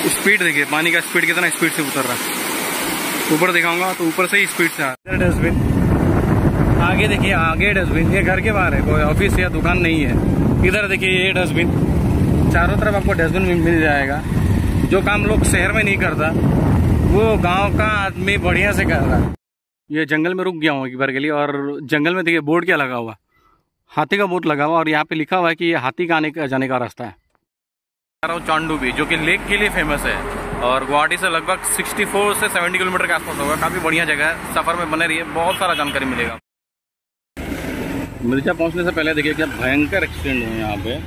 Speed देखिए, पानी का स्पीड कितना स्पीड से उतर रहा है। ऊपर दिखाऊंगा तो ऊपर से ही स्पीड से आ रहा है। डस्टबिन आगे देखिए, आगे डस्टबिन, ये घर के बाहर है, कोई ऑफिस या दुकान नहीं है। इधर देखिए ये डस्टबिन, चारों तरफ आपको डस्टबिन मिल जाएगा। जो काम लोग शहर में नहीं करता वो गांव का आदमी बढ़िया से कर रहा है। ये जंगल में रुक गया हूँ एक बार के लिए, और जंगल में देखिए बोर्ड क्या लगा हुआ, हाथी का बोर्ड लगा हुआ, और यहाँ पे लिखा हुआ है कि ये हाथी का आने का जाने का रास्ता है। चांदूबी जो कि लेक के लिए फेमस है और गुवाहाटी से लगभग 64 से 70 किलोमीटर के आसपास होगा। काफ़ी बढ़िया जगह है, सफ़र में बने रहिए, बहुत सारा जानकारी मिलेगा। मिर्जा पहुंचने से पहले देखिए क्या भयंकर एक्सीडेंट हुए यहाँ पे,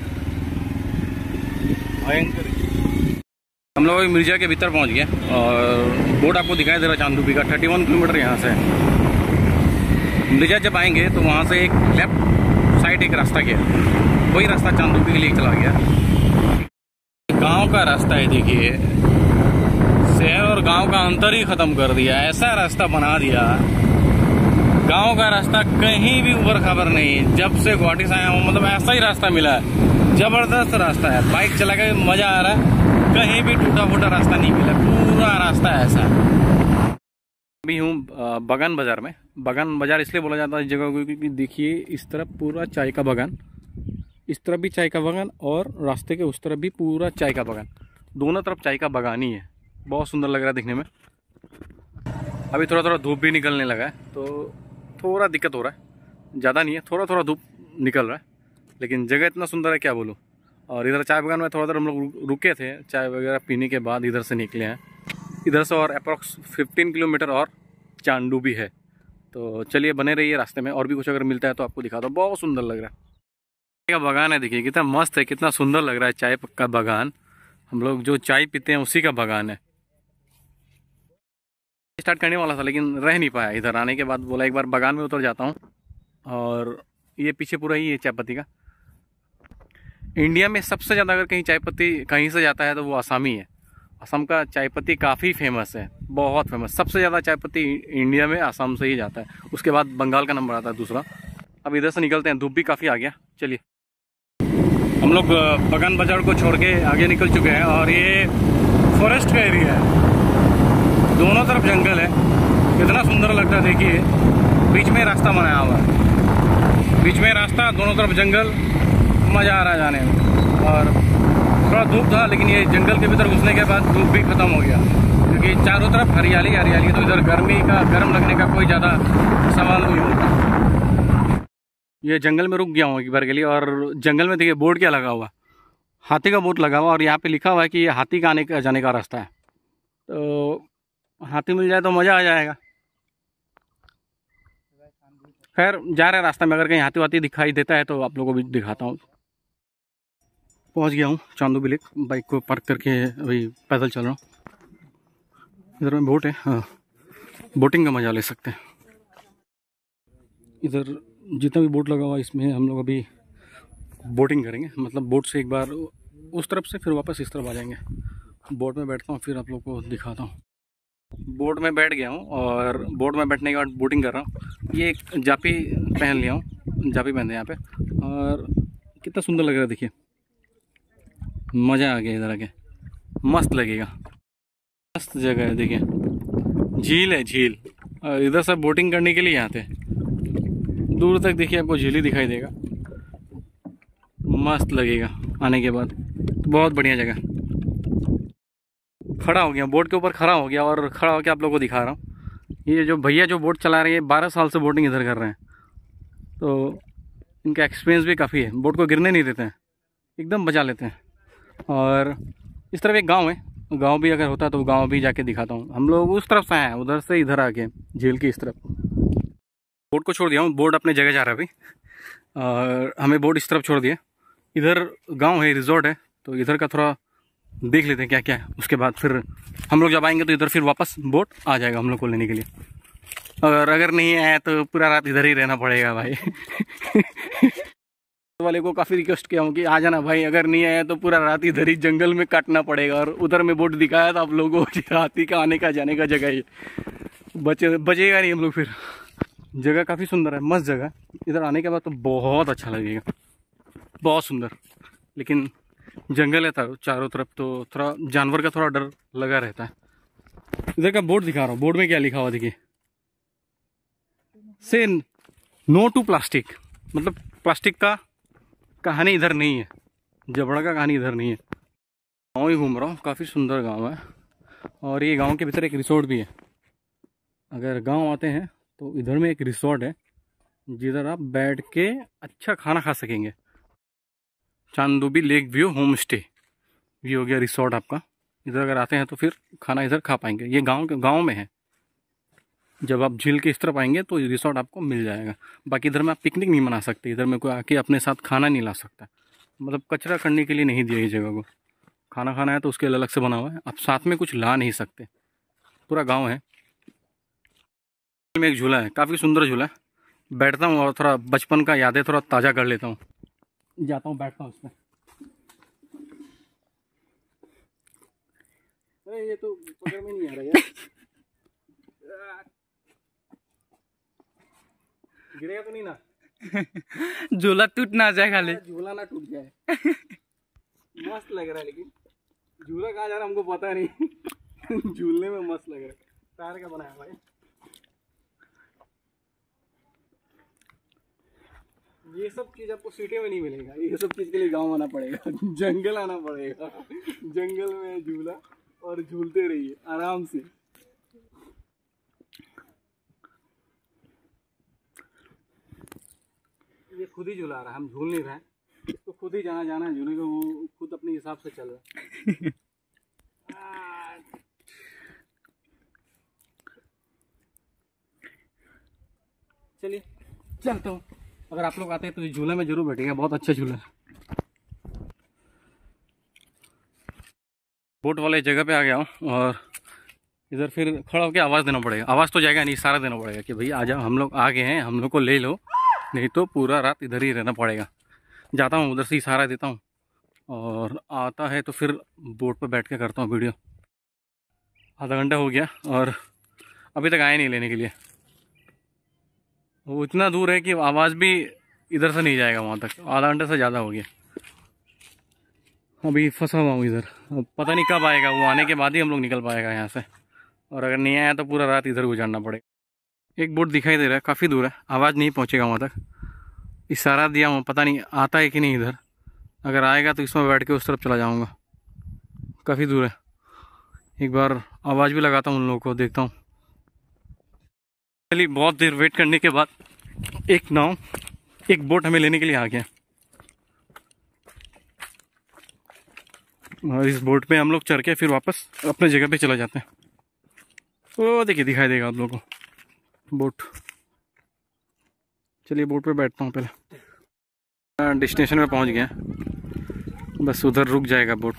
भयंकर। हम लोग मिर्जा के भीतर पहुंच गए और बोर्ड आपको दिखाई दे रहा है चांदूबी का। 31 किलोमीटर यहाँ से। मिर्जा जब आएंगे तो वहाँ से एक लेफ्ट साइड एक रास्ता गया, वही रास्ता चांदूबी के लिए चला गया। गांव का रास्ता है देखिए, शहर और गांव का अंतर ही खत्म कर दिया, ऐसा रास्ता बना दिया। गांव का रास्ता कहीं भी ऊपर खबर नहीं। जब से गुवाहाटी से आया हूँ मतलब ऐसा ही रास्ता मिला है, जबरदस्त रास्ता है। बाइक चला के मजा आ रहा है, कहीं भी टूटा फूटा रास्ता नहीं मिला, पूरा रास्ता ऐसा है। अभी हूँ बगान बाजार में। बगान बाजार इसलिए बोला जाता है इस जगह को क्योंकि देखिए इस तरफ पूरा चाय का बागान, इस तरफ भी चाय का बागान, और रास्ते के उस तरफ भी पूरा चाय का बागान। दोनों तरफ चाय का बागान ही है। बहुत सुंदर लग रहा है दिखने में। अभी थोड़ा थोड़ा धूप भी निकलने लगा है तो थोड़ा दिक्कत हो रहा है, ज़्यादा नहीं है, थोड़ा थोड़ा धूप निकल रहा है, लेकिन जगह इतना सुंदर है क्या बोलूँ। और इधर चाय बागान में थोड़ा देर हम लोग रुके थे, चाय वगैरह पीने के बाद इधर से निकले हैं। इधर से और अप्रॉक्स 15 किलोमीटर और चांदूबी है। तो चलिए बने रहिए रास्ते में, और भी कुछ अगर मिलता है तो आपको दिखाता हूँ। बहुत सुंदर लग रहा है। का बागान है देखिए, कितना मस्त है, कितना सुंदर लग रहा है। चाय का बागान, हम लोग जो चाय पीते हैं उसी का बागान है। स्टार्ट करने वाला था लेकिन रह नहीं पाया। इधर आने के बाद बोला एक बार बागान में उतर जाता हूँ। और ये पीछे पूरा ही है चाय पत्ती का। इंडिया में सबसे ज़्यादा अगर कहीं चाय पत्ती कहीं से जाता है तो वो आसाम ही है। असम का चाय पत्ती काफ़ी फेमस है, बहुत फेमस। सबसे ज़्यादा चाय पत्ती इंडिया में आसाम से ही जाता है, उसके बाद बंगाल का नंबर आता है दूसरा। अब इधर से निकलते हैं, धूप भी काफ़ी आ गया। चलिए हम लोग बगान बाजार को छोड़ के आगे निकल चुके हैं और ये फॉरेस्ट का एरिया है, दोनों तरफ जंगल है। कितना सुंदर लगता है देखिए, बीच में रास्ता बनाया हुआ है, बीच में रास्ता, दोनों तरफ जंगल, मज़ा आ रहा है जाने में। और थोड़ा धूप था लेकिन ये जंगल के भीतर घुसने के बाद धूप भी ख़त्म हो गया क्योंकि चारों तरफ हरियाली हरियाली, तो इधर गर्म लगने का कोई ज़्यादा सवाल नहीं होता। ये जंगल में रुक गया हूँ एक बार के लिए, और जंगल में देखिए बोर्ड क्या लगा हुआ, हाथी का बोर्ड लगा हुआ, और यहाँ पे लिखा हुआ है कि ये हाथी का आने का जाने का रास्ता है। तो हाथी मिल जाए तो मज़ा आ जाएगा। खैर जा रहे रास्ते में, अगर कहीं हाथी वाथी दिखाई देता है तो आप लोगों को भी दिखाता हूँ। पहुँच गया हूँ चांदूबी लेक, बाइक को पार्क करके अभी पैदल चल रहा हूँ। इधर में बोट है, हाँ, बोटिंग का मज़ा ले सकते हैं। इधर जितना भी बोट लगा हुआ है इसमें हम लोग अभी बोटिंग करेंगे, मतलब बोट से एक बार उस तरफ से फिर वापस इस तरफ आ जाएंगे। बोट में बैठता हूँ फिर आप लोग को दिखाता हूँ। बोट में बैठ गया हूँ और बोट में बैठने के बाद बोटिंग कर रहा हूँ। ये एक जापी पहन लिया हूँ, जापी पहनते हैं यहाँ पे, और कितना सुंदर लग रहा है देखिए, मज़ा आ गया। इधर आके मस्त लगेगा, मस्त जगह है देखिए, झील है झील, और इधर से बोटिंग करने के लिए आते हैं। दूर तक देखिए आपको झील ही दिखाई देगा, मस्त लगेगा आने के बाद। बहुत बढ़िया जगह। खड़ा हो गया बोट के ऊपर, खड़ा हो गया और खड़ा होकर आप लोगों को दिखा रहा हूँ। ये जो भैया जो बोट चला रहे हैं 12 साल से बोटिंग इधर कर रहे हैं, तो इनका एक्सपीरियंस भी काफ़ी है। बोट को गिरने नहीं देते हैं, एकदम बचा लेते हैं। और इस तरफ एक गांव है, गांव भी अगर होता तो गांव भी जाके दिखाता हूँ। हम लोग उस तरफ से आए हैं, उधर से इधर आके झील की इस तरफ। बोट को छोड़ दिया हूँ, बोट अपने जगह जा रहा है अभी, और हमें बोट इस तरफ छोड़ दिया। इधर गांव है, रिजॉर्ट है, तो इधर का थोड़ा देख लेते हैं क्या क्या है। उसके बाद फिर हम लोग जब आएंगे तो इधर फिर वापस बोट आ जाएगा हम लोग को लेने के लिए। और अगर नहीं आया तो पूरा रात इधर ही रहना पड़ेगा भाई। वाले को काफ़ी रिक्वेस्ट किया हूँ कि आ जाना भाई, अगर नहीं आया तो पूरा रात इधर ही जंगल में काटना पड़ेगा। और उधर में बोट दिखाया था आप लोगों को, हाथी का आने का जाने का जगह ही बचेगा नहीं हम लोग फिर। जगह काफ़ी सुंदर है, मस्त जगह। इधर आने के बाद तो बहुत अच्छा लगेगा, बहुत सुंदर। लेकिन जंगल है चारों तरफ, तो थोड़ा जानवर का थोड़ा डर लगा रहता है। इधर का बोर्ड दिखा रहा हूँ, बोर्ड में क्या लिखा हुआ देखिए, से नो टू प्लास्टिक। मतलब प्लास्टिक का कहानी इधर नहीं है, जबड़ा का कहानी इधर नहीं है। गाँव ही घूम रहा हूँ, काफ़ी सुंदर गाँव है। और ये गांव के भीतर एक रिसोर्ट भी है। अगर गांव आते हैं तो इधर में एक रिसोर्ट है जिधर आप बैठ के अच्छा खाना खा सकेंगे। Chandubi lake view home stay, ये हो गया रिसोर्ट आपका। इधर अगर आते हैं तो फिर खाना इधर खा पाएंगे। ये गांव में है। जब आप झील के इस तरफ आएंगे तो रिसोर्ट आपको मिल जाएगा। बाकी इधर में आप पिकनिक नहीं मना सकते, इधर में कोई आके अपने साथ खाना नहीं ला सकता। मतलब कचरा करने के लिए नहीं दिया इस जगह को। खाना खाना है तो उसके लिए अलग से बना हुआ है, आप साथ में कुछ ला नहीं सकते। पूरा गांव है। में एक झूला है, काफ़ी सुंदर झूला है। बैठता हूँ और थोड़ा बचपन का यादें थोड़ा ताज़ा कर लेता हूँ। जाता हूँ, बैठता हूँ उसमें। अरे ये तो पकड़ में नहीं आ रहा यार। गिरेगा तो नहीं ना? झूला टूट ना जाए, खाली झूला ना टूट जाए। मस्त लग रहा है, लेकिन झूला कहाँ जा रहा है हमको पता नहीं। झूलने में मस्त लग रहा है। टायर का बनाया भाई। ये सब चीज आपको सिटी में नहीं मिलेगा। ये सब चीज के लिए गांव आना पड़ेगा, जंगल आना पड़ेगा। जंगल में झूला और झूलते रहिए आराम से। ये खुद ही झूला रहा है, हम झूल नहीं रहे हैं। तो खुद ही जहाँ जाना है झूले को, वो खुद अपने हिसाब से चल रहा है। चलिए चलता हूँ। अगर आप लोग आते हैं तो इस झूले में जरूर बैठेगा, बहुत अच्छा झूला है। बोट वाले जगह पे आ गया हूँ और इधर फिर खड़ा होकर आवाज़ देना पड़ेगा। आवाज़ तो जाएगा नहीं, इशारा देना पड़ेगा कि भाई आ जाओ, हम लोग आ गए हैं, हम लोग को ले लो, नहीं तो पूरा रात इधर ही रहना पड़ेगा। जाता हूँ उधर से इशारा देता हूँ और आता है तो फिर बोट पर बैठ के करता हूँ वीडियो। आधा घंटा हो गया और अभी तक आए नहीं लेने के लिए। वो इतना दूर है कि आवाज़ भी इधर से नहीं जाएगा वहाँ तक। आधा घंटे से ज़्यादा हो गया, अभी फंसा हुआ हूँ इधर। अब पता नहीं कब आएगा, वो आने के बाद ही हम लोग निकल पाएगा यहाँ से। और अगर नहीं आया तो पूरा रात इधर गुजारना पड़ेगा। एक बोट दिखाई दे रहा है, काफ़ी दूर है, आवाज़ नहीं पहुँचेगा वहाँ तक। इशारा दिया हूँ, पता नहीं आता है कि नहीं इधर। अगर आएगा तो इसमें बैठ के उस तरफ चला जाऊँगा। काफ़ी दूर है, एक बार आवाज़ भी लगाता हूँ उन लोगों को, देखता हूँ। चलिए बहुत देर वेट करने के बाद एक बोट हमें लेने के लिए आ गया। और इस बोट पे हम लोग चढ़ के फिर वापस अपने जगह पे चला जाते हैं। वो देखिए दिखाई देगा आप लोगों को बोट। चलिए बोट पे बैठता हूँ पहले। डेस्टिनेशन में पहुँच गया, बस उधर रुक जाएगा बोट।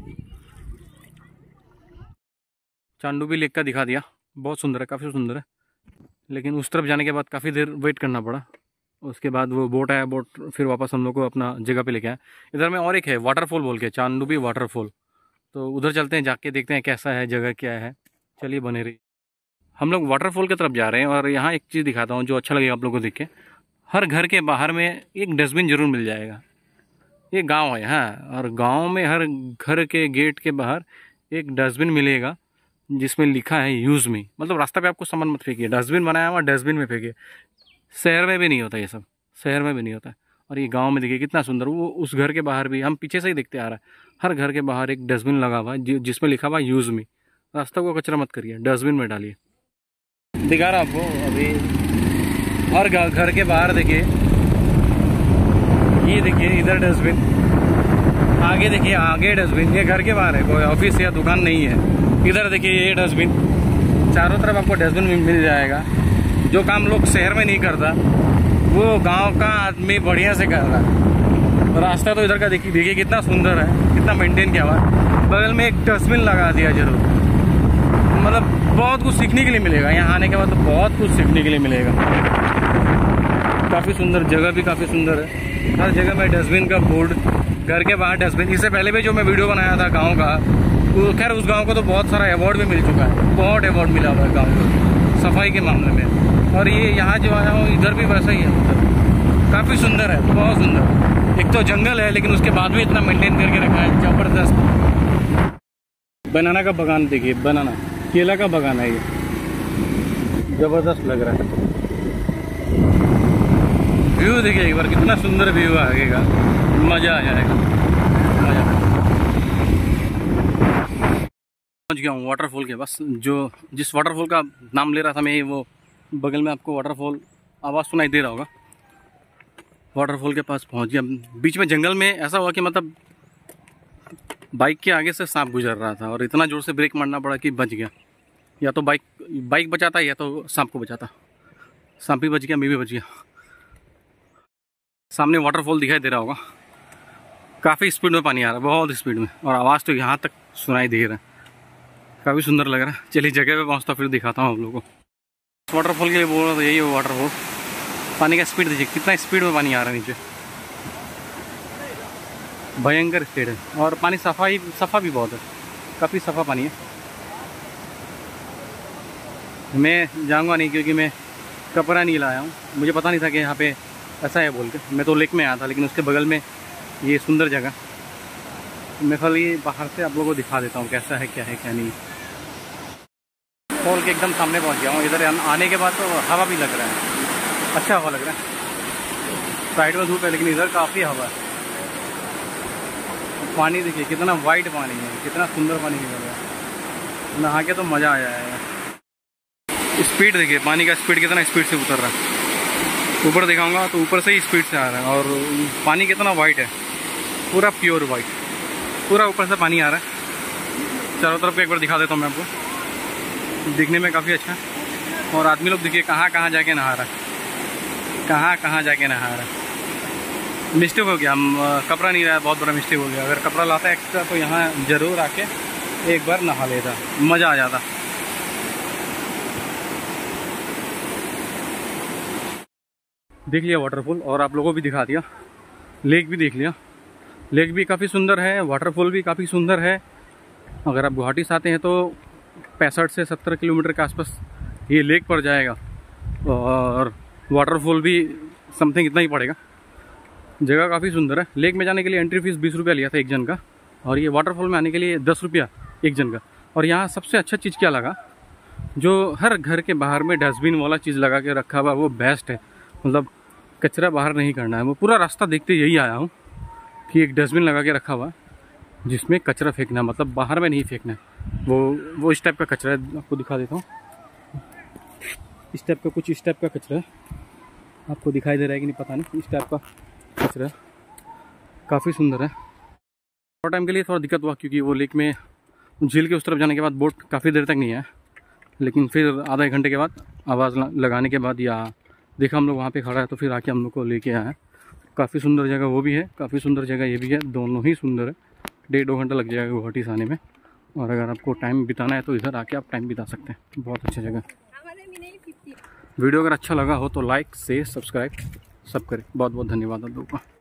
चांदूबी लेक का दिखा दिया, बहुत सुंदर है, काफ़ी सुंदर है। लेकिन उस तरफ जाने के बाद काफ़ी देर वेट करना पड़ा। उसके बाद वो बोट आया, बोट फिर वापस हम लोग को अपना जगह पे लेके आया। इधर में और एक है वाटरफॉल बोल के, चांदूबी वाटरफॉल, तो उधर चलते हैं, जाके देखते हैं कैसा है, जगह क्या है। चलिए बने रही। हम लोग वाटरफॉल की तरफ जा रहे हैं और यहाँ एक चीज़ दिखाता हूँ जो अच्छा लगेगा आप लोगों को देख के। हर घर के बाहर में एक डस्टबिन जरूर मिल जाएगा। ये गाँव है, हाँ, और गाँव में हर घर के गेट के बाहर एक डस्टबिन मिलेगा जिसमें लिखा है यूज़ मी। मतलब रास्ता पे आपको सामान मत फेंकिए, डस्टबिन बनाया हुआ डस्टबिन में फेंकिए। शहर में भी नहीं होता ये सब, शहर में भी नहीं होता। और ये गांव में देखिए कितना सुंदर। वो उस घर के बाहर भी हम पीछे से ही देखते आ रहा है, हर घर के बाहर एक डस्टबिन लगा हुआ है जिसमें लिखा हुआ यूज़ मी। रास्ता को कचरा मत करिए, डस्टबिन में डालिए। दिखा रहा आपको अभी हर घर के बाहर देखिए, ये देखिए इधर डस्टबिन, आगे देखिए आगे डस्टबिन। ये घर के बाहर है, कोई ऑफिस या दुकान नहीं है। इधर देखिए ये डस्टबिन, चारों तरफ आपको डस्टबिन मिल जाएगा। जो काम लोग शहर में नहीं करता वो गांव का आदमी बढ़िया से कर रहा है। रास्ता तो इधर का देखिए कितना सुंदर है, कितना मेंटेन किया हुआ है। बगल में एक डस्टबिन लगा दिया जरूर। मतलब बहुत कुछ सीखने के लिए मिलेगा यहाँ आने के बाद, तो बहुत कुछ सीखने के लिए मिलेगा। काफ़ी सुंदर जगह भी, काफ़ी सुंदर है। हर जगह में डस्टबिन का बोर्ड, घर के बाहर डस्टबिन। इससे पहले भी जो मैं वीडियो बनाया था गाँव का, खैर उस गांव को तो बहुत सारा अवार्ड भी मिल चुका है, बहुत अवार्ड मिला हुआ है गांव को सफाई के मामले में। और ये यहाँ जो आया हूँ इधर भी वैसा ही है, काफ़ी सुंदर है, बहुत सुंदर। एक तो जंगल है लेकिन उसके बाद भी इतना मेंटेन करके रखा है, जबरदस्त। बनाना का बागान देखिए, बनाना केला का बागान है ये, जबरदस्त लग रहा है। व्यू देखिए एक बार, कितना सुंदर व्यू है आगे का, मजा आ जाएगा, मजा। पहुंच गया हूँ वाटरफॉल के पास। जिस वाटरफॉल का नाम ले रहा था मैं, वो बगल में आपको वाटरफॉल आवाज़ सुनाई दे रहा होगा। वाटरफॉल के पास पहुंच गया। बीच में जंगल में ऐसा हुआ कि मतलब बाइक के आगे से सांप गुजर रहा था और इतना जोर से ब्रेक मारना पड़ा कि बच गया। या तो बाइक बचाता या तो सांप को बचाता। सांप भी बच गया, मैं भी बच गया। सामने वाटरफॉल दिखाई दे रहा होगा, काफ़ी स्पीड में पानी आ रहा है, बहुत स्पीड में, और आवाज़ तो यहाँ तक सुनाई दे रहा है। काफ़ी सुंदर लग रहा है। चलिए जगह पे पहुँचता फिर दिखाता हूँ आप लोगों को। वाटरफॉल के लिए बोल रहा था, यही है वाटरफॉल। पानी का स्पीड देखिए, कितना स्पीड में पानी आ रहा है नीचे, भयंकर स्पीड है। और पानी सफ़ा भी बहुत है, काफ़ी सफ़ा पानी है। मैं जाऊँगा नहीं क्योंकि मैं कपड़ा नहीं लाया हूँ, मुझे पता नहीं था कि यहाँ पे ऐसा है बोल के। मैं तो लेक में आया था, लेकिन उसके बगल में ये सुंदर जगह, मैं खाली बाहर से आप लोगों को दिखा देता हूँ कैसा है, क्या नहीं। फॉल के एकदम सामने पहुँच गया हूँ। इधर आने के बाद तो हवा भी लग रहा है, अच्छा हवा लग रहा है। साइड में धूप है लेकिन इधर काफ़ी हवा है। पानी देखिए कितना वाइट पानी है, कितना सुंदर पानी निकल रहा है, नहा के तो मज़ा आ जाएगा। स्पीड देखिए, पानी का स्पीड कितना स्पीड से उतर रहा है। ऊपर दिखाऊंगा तो ऊपर से ही स्पीड से आ रहा है। और पानी कितना वाइट है, पूरा प्योर वाइट, पूरा ऊपर से पानी आ रहा है। चारों तरफ का एक बार दिखा देता हूँ मैं आपको, दिखने में काफ़ी अच्छा है। और आदमी लोग देखिए कहाँ कहाँ जाके नहा रहा है, कहाँ जाके नहा रहा है। मिस्टेक हो गया, हम कपड़ा नहीं रहा, बहुत बड़ा मिस्टेक हो गया। अगर कपड़ा लाता एक्स्ट्रा तो यहाँ ज़रूर आके एक बार नहा लेता, मज़ा आ जाता। देख लिया वाटरफॉल और आप लोगों को भी दिखा दिया, लेक भी देख लिया। लेक भी काफ़ी सुंदर है, वाटरफॉल भी काफ़ी सुंदर है। अगर आप गुवाहाटी से आते हैं तो 65 से 70 किलोमीटर के आसपास ये लेक पड़ जाएगा, और वाटरफॉल भी समथिंग इतना ही पड़ेगा। जगह काफ़ी सुंदर है। लेक में जाने के लिए एंट्री फीस 20 रुपया लिया था एक जन का, और ये वाटरफॉल में आने के लिए 10 रुपया एक जन का। और यहाँ सबसे अच्छा चीज़ क्या लगा, जो हर घर के बाहर में डस्टबिन वाला चीज़ लगा के रखा हुआ, वो बेस्ट है। मतलब कचरा बाहर नहीं करना है। वो पूरा रास्ता देखते यही आया हूँ कि एक डस्टबिन लगा के रखा हुआ है जिसमें कचरा फेंकना, मतलब बाहर में नहीं फेंकना है। वो इस टाइप का कचरा है, आपको दिखा देता हूँ। इस टाइप का कचरा है, आपको दिखाई दे रहा है कि नहीं पता नहीं। इस टाइप का कचरा है, काफ़ी सुंदर है। थोड़ा टाइम के लिए थोड़ा दिक्कत हुआ क्योंकि वो लेक में झील के उस तरफ जाने के बाद बोट काफ़ी देर तक नहीं आया, लेकिन फिर आधा एक घंटे के बाद आवाज़ लगाने के बाद या देखा हम लोग वहाँ पे खड़ा है तो फिर आके हम लोग को लेके आया है। काफ़ी सुंदर जगह वो भी है, काफ़ी सुंदर जगह ये भी है, दोनों ही सुंदर है। 1.5-2 घंटा लग जाएगा गुवाहाटी से आने में, और अगर आपको टाइम बिताना है तो इधर आके आप टाइम बिता सकते हैं। बहुत अच्छा जगह। वीडियो अगर अच्छा लगा हो तो लाइक, शेयर, सब्सक्राइब सब करें। बहुत बहुत धन्यवाद आप लोगों का।